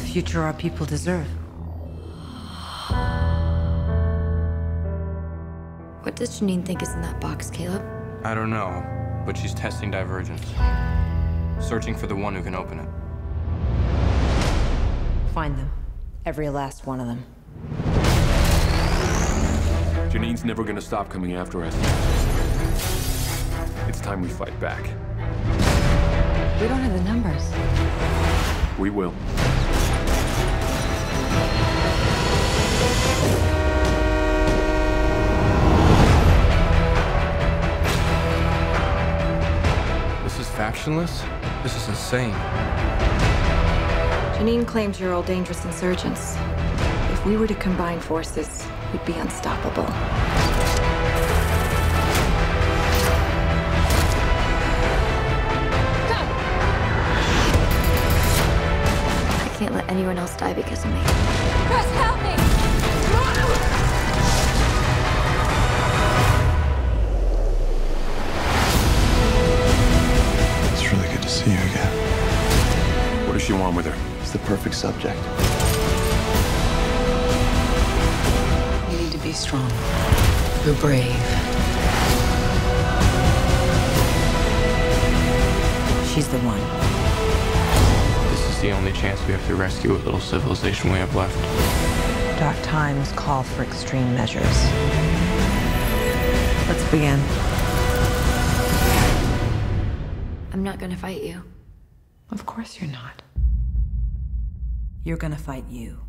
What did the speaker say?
future our people deserve. What does Janine think is in that box, Caleb? I don't know, but she's testing divergence. Searching for the one who can open it. Find them. Every last one of them. Janine's never gonna stop coming after us. It's time we fight back. We don't have the numbers. We will. This is factionless? This is insane. Janine claims you're all dangerous insurgents. If we were to combine forces, we'd be unstoppable. I can't let anyone else die because of me. Chris, help me! It's really good to see you again. What does she want with her? It's the perfect subject. You need to be strong. You're brave. She's the one. This is the only chance we have to rescue what little civilization we have left. Dark times call for extreme measures. Let's begin. I'm not gonna fight you. Of course you're not. You're gonna fight you.